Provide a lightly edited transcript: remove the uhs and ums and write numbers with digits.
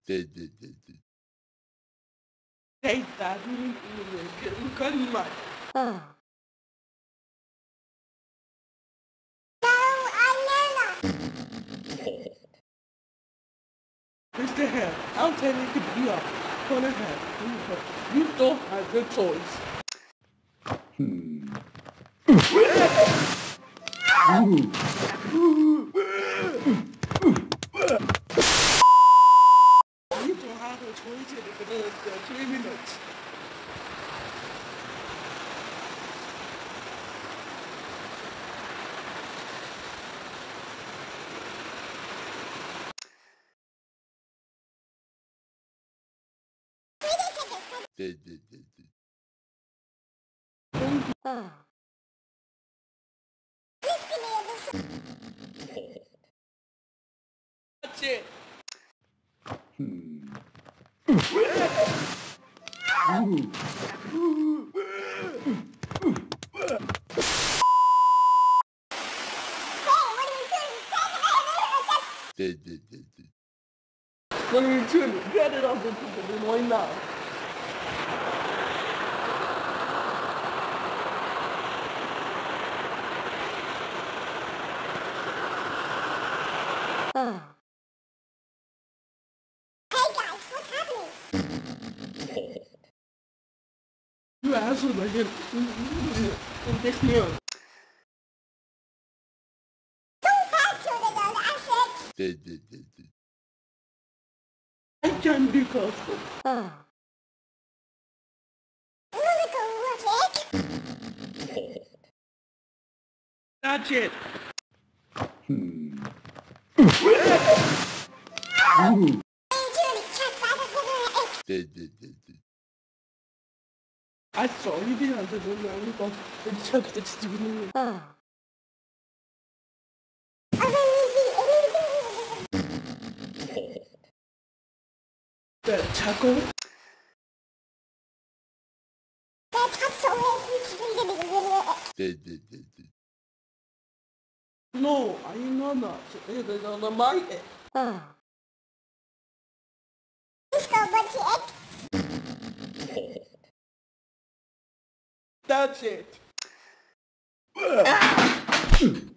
Esta, nunca mais. Mr. Head, I'll tell you to be off. Go ahead. You don't have the choice. You don't have a choice in the 3 minutes. That's it. What are you doing? Get it off the people right now. You asshole, my kid. Take me on. I can't be custom. That's it. I saw you didn't have to do that because it's just it's doing it. The taco? No, I know not. It's on my head. That's it.